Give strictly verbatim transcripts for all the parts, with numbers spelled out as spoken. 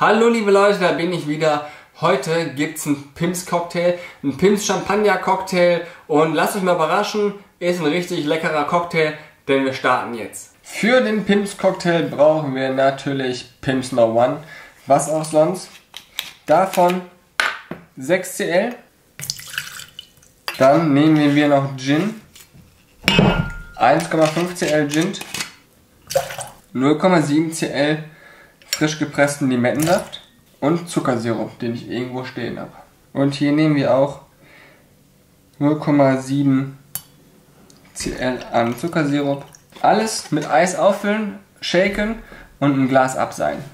Hallo liebe Leute, da bin ich wieder. Heute gibt es einen Pimms Cocktail, einen Pimms Champagner Cocktail und lasst euch mal überraschen, ist ein richtig leckerer Cocktail, denn wir starten jetzt. Für den Pimms Cocktail brauchen wir natürlich Pimms No One, was auch sonst. Davon sechs Zentiliter. Dann nehmen wir noch Gin, eins Komma fünf Zentiliter Gin, null Komma sieben Zentiliter frisch gepressten Limettensaft und Zuckersirup, den ich irgendwo stehen habe. Und hier nehmen wir auch null Komma sieben Zentiliter an Zuckersirup. Alles mit Eis auffüllen, shaken und ein Glas abseilen.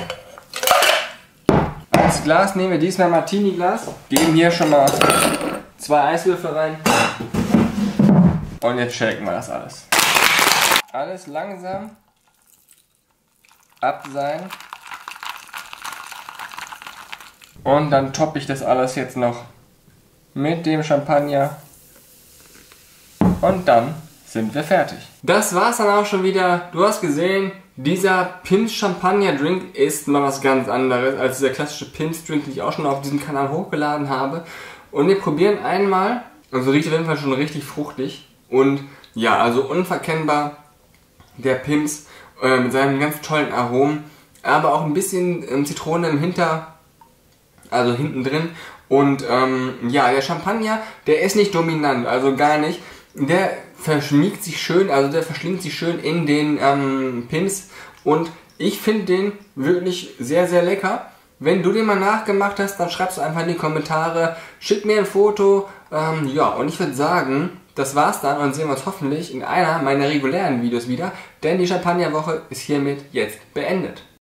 Als Glas nehmen wir diesmal Martini-Glas, geben hier schon mal zwei Eiswürfel rein und jetzt shaken wir das alles. Alles langsam abseilen und dann toppe ich das alles jetzt noch mit dem Champagner und dann sind wir fertig. Das war's dann auch schon wieder. Du hast gesehen, dieser Pimms Champagner Drink ist mal was ganz anderes als dieser klassische Pimms Drink, den ich auch schon auf diesem Kanal hochgeladen habe. Und wir probieren einmal, also riecht auf jeden Fall schon richtig fruchtig und ja, also unverkennbar der Pimms äh, mit seinen ganz tollen Aromen, aber auch ein bisschen ähm, Zitrone im Hinter, also hinten drin. Und ähm, ja, der Champagner, der ist nicht dominant, also gar nicht. Der verschmiegt sich schön, also der verschlingt sich schön in den ähm, Pimms und ich finde den wirklich sehr, sehr lecker. Wenn du den mal nachgemacht hast, dann schreibst du einfach in die Kommentare, schick mir ein Foto, ähm, ja, und ich würde sagen, das war's dann und sehen wir uns hoffentlich in einer meiner regulären Videos wieder, denn die Champagnerwoche ist hiermit jetzt beendet.